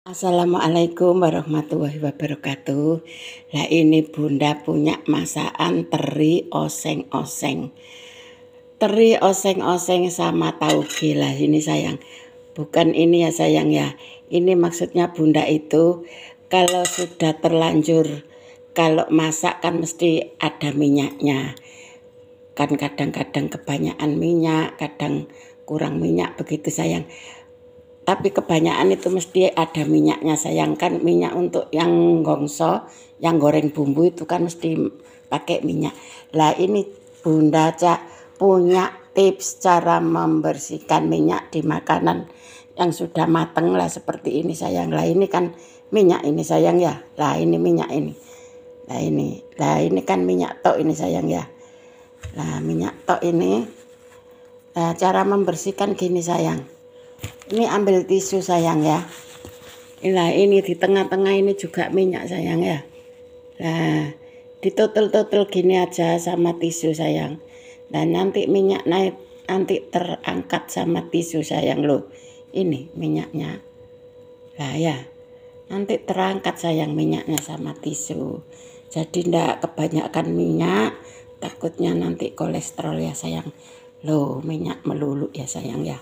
Assalamualaikum warahmatullahi wabarakatuh. Nah ini Bunda punya masakan teri oseng-oseng. Teri oseng-oseng sama tauge lah ini sayang. Bukan ini ya sayang ya. Ini maksudnya Bunda itu kalau sudah terlanjur kalau masak kan mesti ada minyaknya. Kan kadang-kadang kebanyakan minyak, kadang kurang minyak begitu sayang. Tapi kebanyakan itu mesti ada minyaknya sayang, kan minyak untuk yang gongso, yang goreng bumbu itu kan mesti pakai minyak. Lah ini Bunda punya tips cara membersihkan minyak di makanan yang sudah mateng lah seperti ini sayang. Lah ini kan minyak ini sayang ya. Lah ini minyak ini. Lah ini kan minyak tok ini sayang ya. Lah minyak tok ini. Nah, cara membersihkan gini sayang. Ini ambil tisu sayang ya. Nah ini di tengah-tengah ini juga minyak sayang ya. Nah ditutul-tutul gini aja sama tisu sayang. Dan nanti minyak naik, nanti terangkat sama tisu sayang loh. Ini minyaknya. Nah ya, nanti terangkat sayang minyaknya sama tisu. Jadi ndak kebanyakan minyak, takutnya nanti kolesterol ya sayang. Loh minyak melulu ya sayang ya.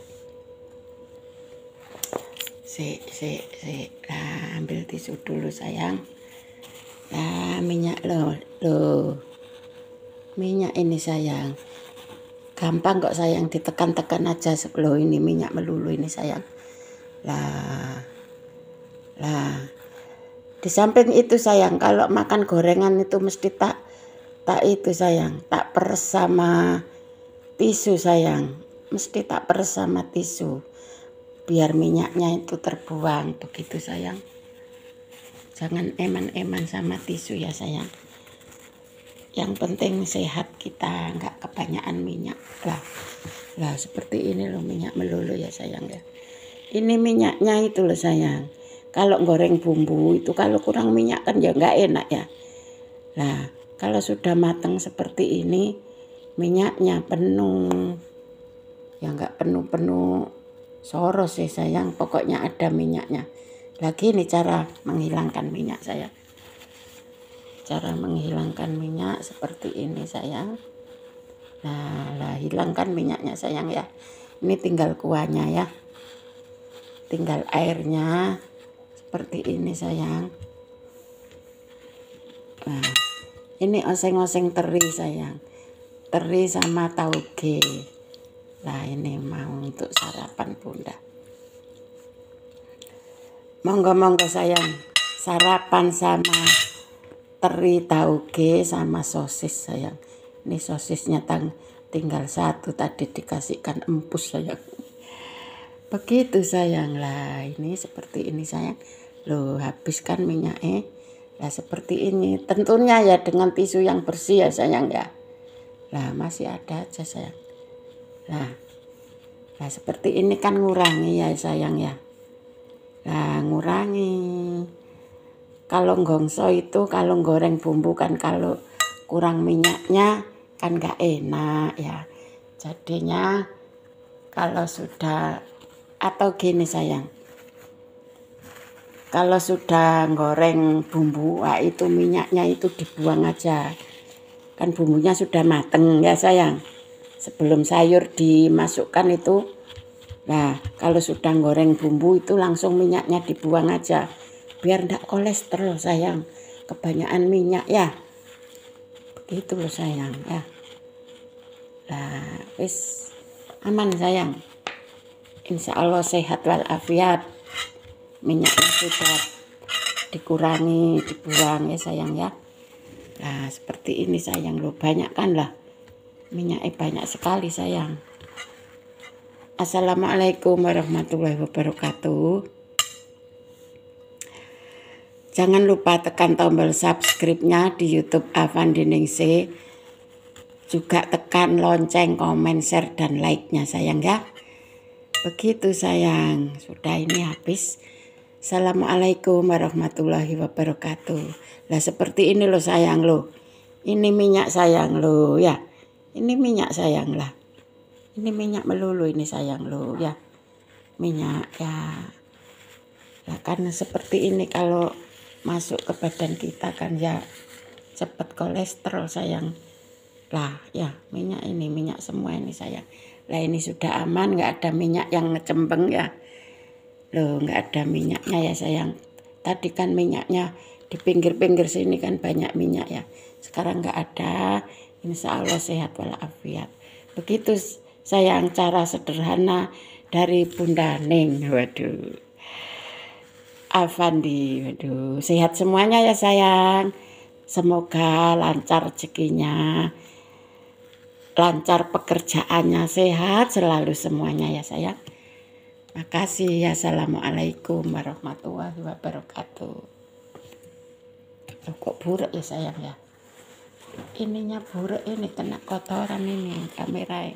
Nah, ambil tisu dulu sayang. Nah, minyak loh. Minyak ini sayang. Gampang kok sayang, ditekan-tekan aja loh, ini minyak melulu ini sayang. Lah. Di samping itu sayang, kalau makan gorengan itu mesti tak itu sayang, tak peres sama tisu sayang. Mesti tak peres sama tisu. Biar minyaknya itu terbuang begitu sayang. Jangan eman-eman sama tisu ya sayang. Yang penting sehat kita, nggak kebanyakan minyak lah seperti ini loh minyak melulu ya sayang ya. Ini minyaknya itu loh sayang. Kalau goreng bumbu itu kalau kurang minyak kan ya nggak enak ya. Nah kalau sudah matang seperti ini minyaknya penuh, ya nggak penuh-penuh soros sih sayang, pokoknya ada minyaknya. Lagi ini cara menghilangkan minyak sayang. Cara menghilangkan minyak seperti ini sayang. Nah, hilangkan minyaknya sayang ya. Ini tinggal kuahnya ya. Tinggal airnya seperti ini sayang. Nah, ini oseng-oseng teri sayang. Teri sama tauge. Nah ini mau untuk sarapan Bunda. Monggo-monggo sayang, sarapan sama teri tauge sama sosis sayang. Ini sosisnya tinggal satu, tadi dikasihkan empus sayang. Begitu sayang. Lah ini seperti ini sayang. Loh habiskan minyaknya. Lah seperti ini. Tentunya ya dengan tisu yang bersih ya sayang ya. Lah masih ada aja sayang. Nah seperti ini kan ngurangi ya sayang ya. Nah ngurangi. Kalau gongso itu kalau goreng bumbu kan kalau kurang minyaknya kan gak enak ya. Jadinya kalau sudah atau gini sayang. Kalau sudah goreng bumbu, itu minyaknya itu dibuang aja. Kan bumbunya sudah mateng ya sayang. Sebelum sayur dimasukkan itu, nah kalau sudah goreng bumbu itu langsung minyaknya dibuang aja. Biar enggak kolesterol sayang, kebanyakan minyak ya. Begitu loh sayang ya. Nah wis aman sayang. Insya Allah sehat walafiat. Minyaknya sudah dikurangi, dibuang ya sayang ya. Nah seperti ini sayang loh, banyak kan lah. Minyaknya banyak sekali sayang. Assalamualaikum warahmatullahi wabarakatuh. Jangan lupa tekan tombol subscribe-nya di YouTube Avandi Ningsih. Juga tekan lonceng, komen, share, dan like-nya sayang ya. Begitu sayang. Sudah ini habis. Assalamualaikum warahmatullahi wabarakatuh. Lah seperti ini loh sayang loh. Ini minyak sayang loh ya. Ini minyak sayang lah. Ini minyak melulu ini sayang loh ya. Minyak ya. Nah, karena seperti ini kalau masuk ke badan kita kan ya cepat kolesterol sayang. Lah ya minyak ini, minyak semua ini sayang. Lah ini sudah aman, nggak ada minyak yang ngecembeng ya. Loh nggak ada minyaknya ya sayang. Tadi kan minyaknya di pinggir-pinggir sini kan banyak minyak ya. Sekarang nggak ada. Insya Allah sehat walafiat. Begitu sayang cara sederhana dari Bunda Ning. Waduh. Avandi, waduh, sehat semuanya ya sayang. Semoga lancar rezekinya, lancar pekerjaannya, sehat selalu semuanya ya sayang. Makasih. Assalamualaikum warahmatullahi wabarakatuh. Loh, kok buruk ya sayang ya? Ininya buruk ini, kena kotoran ini kamera.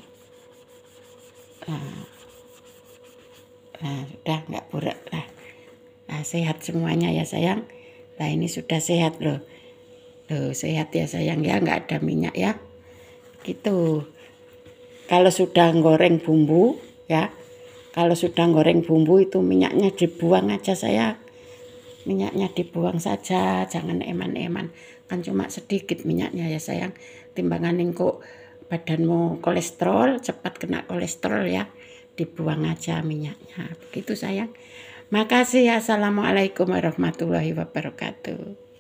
Nah, sudah nggak buruk lah. Nah, sehat semuanya ya sayang. Nah ini sudah sehat loh. Loh sehat ya sayang ya, nggak ada minyak ya. Gitu. Kalau sudah goreng bumbu ya, kalau sudah goreng bumbu itu minyaknya dibuang aja sayang. Minyaknya dibuang saja, jangan eman-eman. Kan cuma sedikit minyaknya ya sayang. Timbangan kok badanmu kolesterol, cepat kena kolesterol ya. Dibuang aja minyaknya. Begitu sayang. Makasih. Assalamualaikum warahmatullahi wabarakatuh.